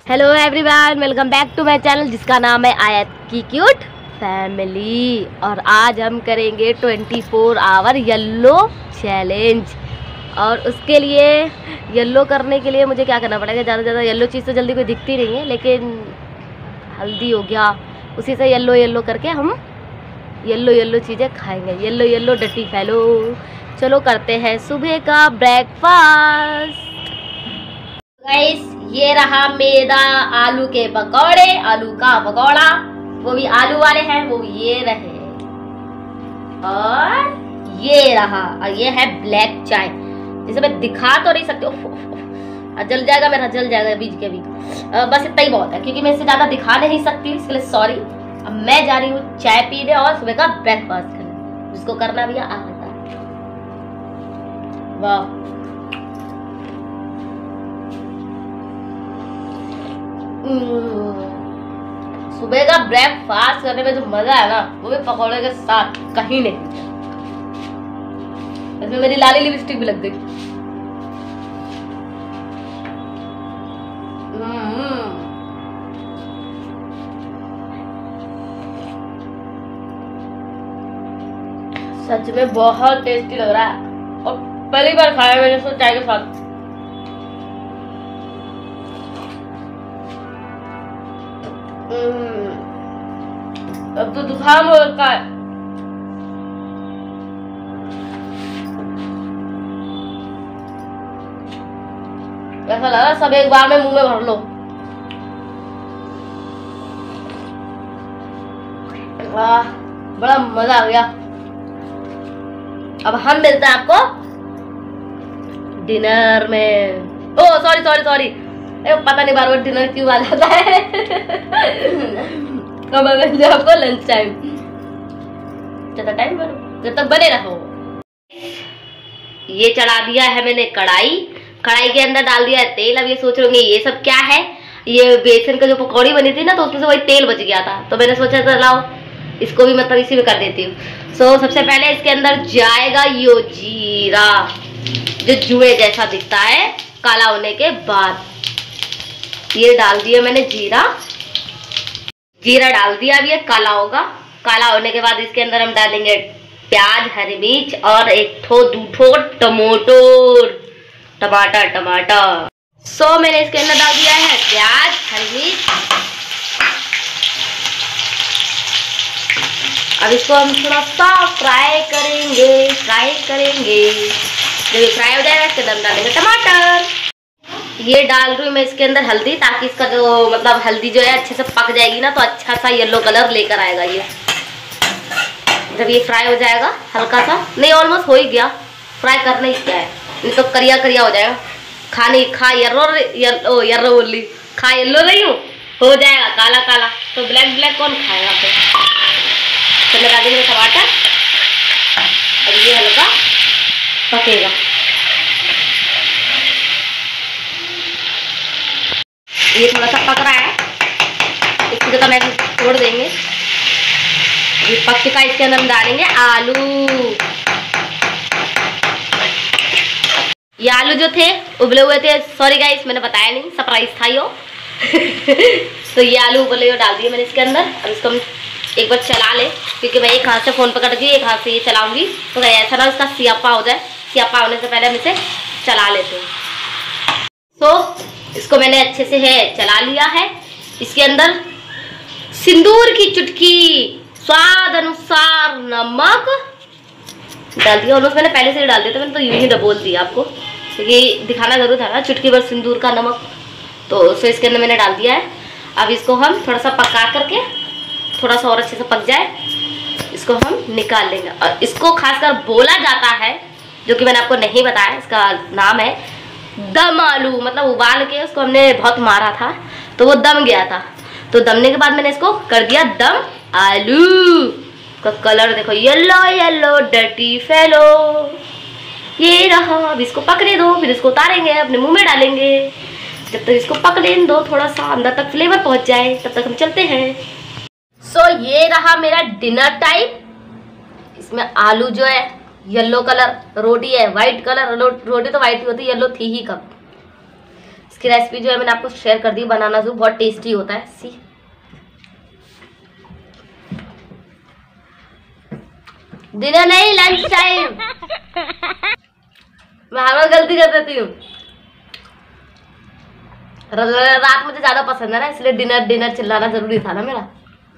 Hello everyone, welcome back to my channel जिसका नाम है आयत की क्यूट फैमिली। और आज हम करेंगे 24 आवर येलो चैलेंज। और उसके लिए येलो करने के लिए मुझे क्या करना पड़ेगा, ज़्यादा से ज़्यादा येलो चीज़ तो जल्दी कोई दिखती नहीं है, लेकिन हल्दी हो गया, उसी से येलो येलो करके हम येलो येलो चीज़ें खाएंगे। येलो येलो डटी फैलो। चलो करते हैं सुबह का ब्रेकफास्ट। गाइस, ये रहा मेरा आलू के पकौड़े, आलू का पकौड़ा, वो भी आलू वाले हैं, वो ये रहे। और ये रहा, और ये है ब्लैक चाय, जिसे मैं दिखा तो नहीं सकती हूँ, जल जाएगा मेरा, जल जाएगा बीच के बीच। बस इतना ही बहुत है, क्योंकि मैं इससे ज्यादा दिखा नहीं सकती, इसके लिए सॉरी। अब मैं जा रही हूँ चाय पीने और सुबह का ब्रेकफास्ट करने, जिसको करना भी आता है। वाह, सुबह का ब्रेकफास्ट करने में जो मजा है ना, वो भी पकौड़े के साथ कहीं नहीं। इसमें मेरी लाली लिपस्टिक भी लग गई। सच में बहुत टेस्टी लग रहा है, और पहली बार खाया मैंने इसको चाय के साथ। अब तो जुकाम हो रखा है। ऐसा लग रहा है सब एक बार में मुंह में भर लो। वाह, बड़ा मजा आ गया। अब हम मिलते हैं आपको डिनर में। ओह सॉरी सॉरी सॉरी, पता नहीं बार बार डिनर क्यों आ जाता है। कब मिलते हैं आपको लंच टाइम। ज्यादा टाइम बनो, जब तक बने रहो। ये चढ़ा दिया है मैंने कढ़ाई, कढ़ाई के अंदर डाल दिया है तेल। अब ये सोच रहे होंगे ये सब क्या है। ये बेसन का जो पकौड़ी बनी थी ना, तो उसमें से वही तेल बच गया था, तो मैंने सोचा था लाओ इसको भी मतलब इसी में कर देती हूँ। सबसे पहले इसके अंदर जाएगा यो जीरा, जो जुए जैसा दिखता है काला होने के बाद। ये डाल दिया मैंने जीरा, जीरा डाल दिया। अब ये काला होगा, काला होने के बाद इसके अंदर हम डालेंगे प्याज, हरी मिर्च और एक ठो दूठो टमाटर। मैंने इसके अंदर डाल दिया है प्याज, हरी मिर्च। अब इसको हम थोड़ा सा फ्राई करेंगे। जब ये फ्राई हो जाएगा इसके अंदर डालेंगे टमाटर। ये डाल रही हूँ मैं इसके अंदर हल्दी, ताकि इसका जो मतलब हल्दी जो है अच्छे से पक जाएगी ना, तो अच्छा सा येलो कलर लेकर आएगा ये। जब ये फ्राई हो जाएगा हल्का सा, नहीं ऑलमोस्ट हो ही गया, फ्राई करना ही क्या है, नहीं तो करिया करिया हो जाएगा। खा येलो बोली, खा येलो नहीं हो जाएगा काला काला, तो ब्लैक कौन खाएगा फिर। तो मैं डालेंगे टमाटर, अब ये हल्का पकेगा। ये थोड़ा सा पक रहा है, इसको जब मैं छोड़ देंगे। ये पक चुका, इसके अंदर हम डालेंगे आलू। ये आलू जो थे उबले हुए थे, सॉरी गाइस मैंने बताया नहीं, सरप्राइज था यो। तो ये आलू उबले हुए डाल दिए मैंने इसके अंदर। अब इसको हम एक बार चला ले, क्योंकि मैं एक हाथ से फोन पकड़ के एक हाथ से ये चलाऊंगी, तो ऐसा ना उसका सियापा हो जाए। सियापा होने से पहले हम इसे चला लेते हैं। इसको मैंने अच्छे से चला लिया है। इसके अंदर सिंदूर की चुटकी, स्वाद अनुसार नमक डाल दिया। और मैंने पहले से ही डाल दिया था, मैंने तो यूं ही बोल दिया आपको, क्योंकि दिखाना जरूर था ना, चुटकी भर सिंदूर का नमक। तो इसके अंदर मैंने डाल दिया है। अब इसको हम थोड़ा सा पका करके, थोड़ा सा और अच्छे से पक जाए, इसको हम निकाल लेंगे। और इसको खासकर बोला जाता है, जो कि मैंने आपको नहीं बताया, इसका नाम है दम आलू। मतलब उबाल के उसको हमने बहुत मारा था, तो वो दम गया था, तो दमने के बाद मैंने इसको कर दिया दम आलू। का कलर देखो, येलो येलो डटी फेलो। ये रहा। अब इसको पकने दो, फिर इसको उतारेंगे, अपने मुंह में डालेंगे। जब तक इसको पकने दो, थोड़ा सा अंदर तक फ्लेवर पहुंच जाए, तब तक हम चलते हैं। ये रहा मेरा डिनर टाइम। इसमें आलू जो है येलो कलर, रोटी है व्हाइट कलर, रोटी तो व्हाइट ही होती है, येलो थी ही कब। इसकी रेसिपी जो है मैंने आपको शेयर कर दी। बनाना सूप बहुत टेस्टी होता है। सी डिनर नहीं, लंच टाइम। मैं हर बार गलती कर देती हूँ। रात मुझे ज्यादा पसंद है ना, इसलिए डिनर चिल्लाना जरूरी था ना मेरा।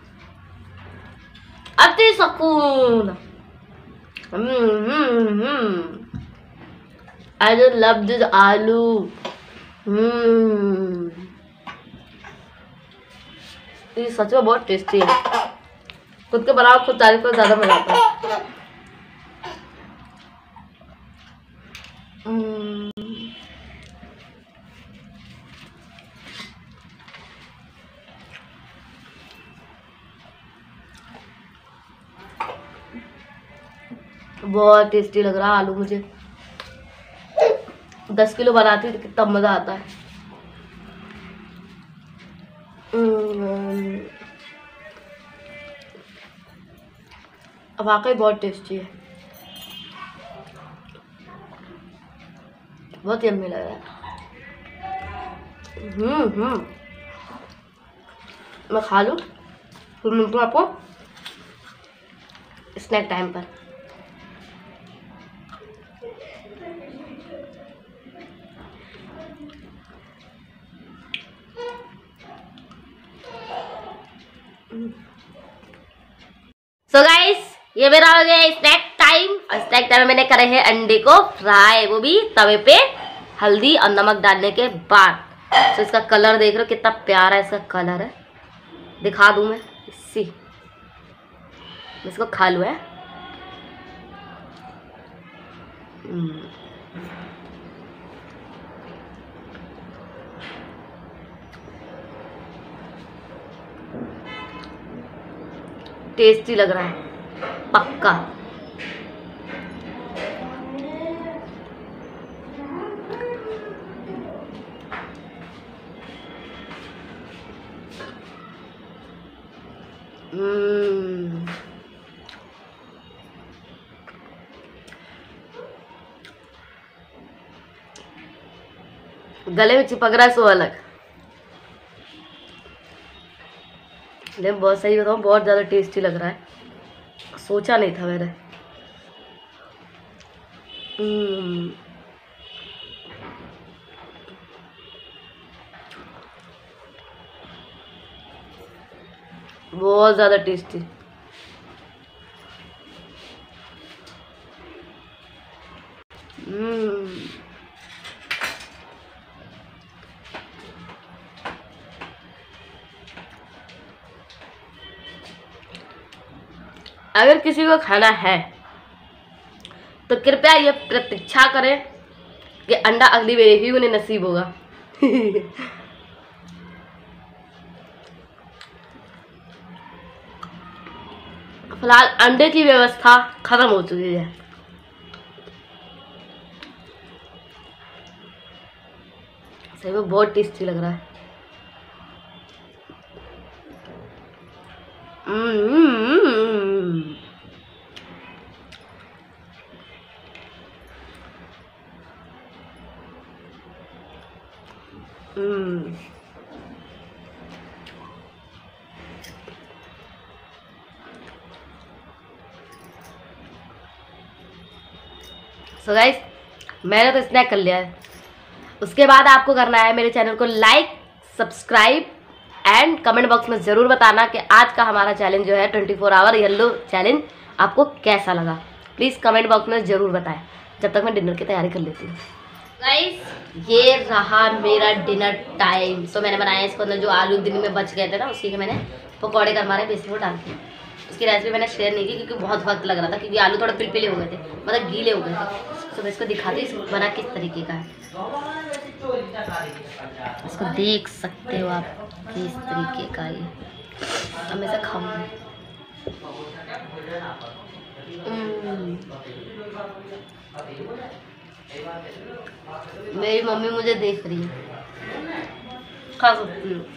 अति सुकून। I just love this आलू। ये सच में बहुत टेस्टी है। खुद के बनाओ, खुद तारीफ करो, ज्यादा मजा आता है। बहुत टेस्टी लग रहा है आलू मुझे। 10 किलो बनाती तो कितना मजा आता है। वाकई बहुत टेस्टी है, बहुत यम्मी लग रहा है। मैं खा लूँ फिर मिलती हूँ आपको स्नैक टाइम पर। सो गाइस, ये मेरा हो गया स्नैक टाइम। और स्नैक टाइम में मैंने करे हैं अंडे को फ्राई, वो भी तवे पे हल्दी और नमक डालने के बाद। तो इसका कलर देख रहे हो कितना प्यारा इसका कलर है। दिखा दूं मैं इसको खा लूँ है। टेस्टी लग रहा है पक्का। गले में चिपक रहा है सो अलग। लेकिन बहुत सही बताऊँ, बहुत ज़्यादा टेस्टी लग रहा है। सोचा नहीं था मैंने। बहुत ज़्यादा टेस्टी। अगर किसी को खाना है तो कृपया ये प्रतीक्षा करें कि अंडा अगली बार ही उन्हें नसीब होगा। फिलहाल अंडे की व्यवस्था खत्म हो चुकी है। सही में बहुत टेस्टी लग रहा है। सो गाइस, मैंने तो स्नैक कर लिया है। उसके बाद आपको करना है मेरे चैनल को like, subscribe and comment box में ज़रूर बताना कि आज का हमारा चैलेंज जो है 24 आवर येलो चैलेंज आपको कैसा लगा। प्लीज़ कमेंट बॉक्स में ज़रूर बताएं, जब तक मैं डिनर की तैयारी कर लेती हूँ। गाइस, ये रहा मेरा डिनर टाइम। सो मैंने बनाया इसको अंदर जो आलू दिन में बच गए थे ना, उसी के मैंने पकौड़े कर मारे, बेसन को डाल के। उसकी रेसिपी मैंने शेयर नहीं की क्योंकि बहुत वक्त लग रहा था, क्योंकि आलू थोड़े पिलपिले हो गए थे, मतलब गीले हो गए थे। तो मैं इसको दिखाती हूँ बना किस तरीके का है। इसको देख सकते हो आप किस तरीके का ये। अब मैं इसे खाऊंगी। मेरी मम्मी मुझे देख रही है, खा सकती हूँ।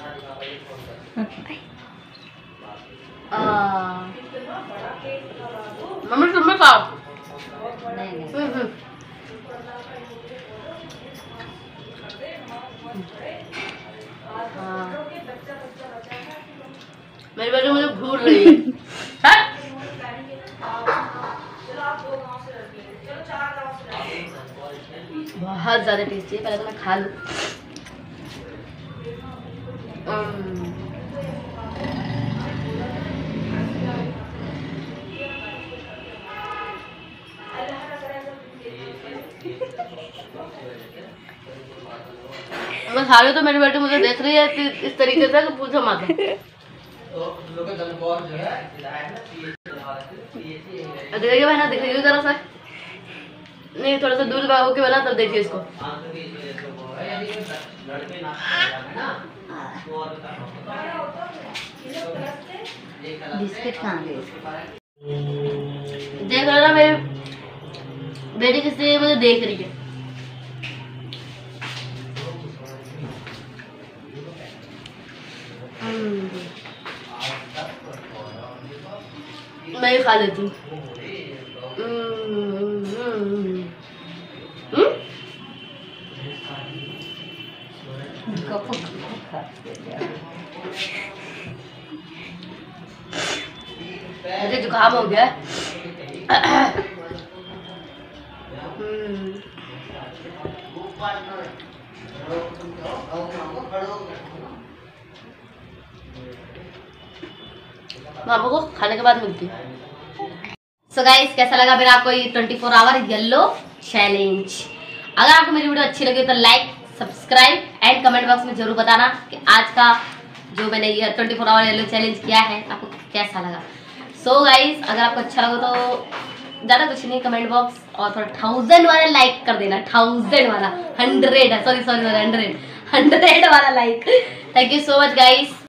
मम्मी तुम्हें खा। नहीं। मेरी बेटी मुझे घूर रही है। बहुत ज्यादा टेस्टी है, पहले तो मैं खा लूं। मैं खा रही हूँ तो मेरी बेटी मुझे देख रही है इस तरीके से कि पूछो मत। देखिए बहना, दिख रही है जरा सा, नहीं थोड़ा सा दूर होके बना तब देखिए इसको। बिस्किट कहाँ गए? देख रहे ना मेरी बेटी किससे मुझे देख रही है। मैं ही खा लेती हूँ। मुझे जुकाम हो गया। मामा को खाने के बाद मिलती है। सो गाइस, कैसा लगा फिर आपको ये 24 आवर येलो चैलेंज? अगर आपको मेरी वीडियो अच्छी लगी तो like, subscribe and comment box में जरूर बताना कि आज का जो मैंने ये 24 आवर येलो चैलेंज किया है आपको कैसा लगा। सो गाइस, अगर आपको अच्छा लगा तो ज़्यादा कुछ नहीं, कमेंट बॉक्स और थोड़ा 1000 वाला लाइक कर देना। 1000 वाला 100 वाला like. Thank you so much guys.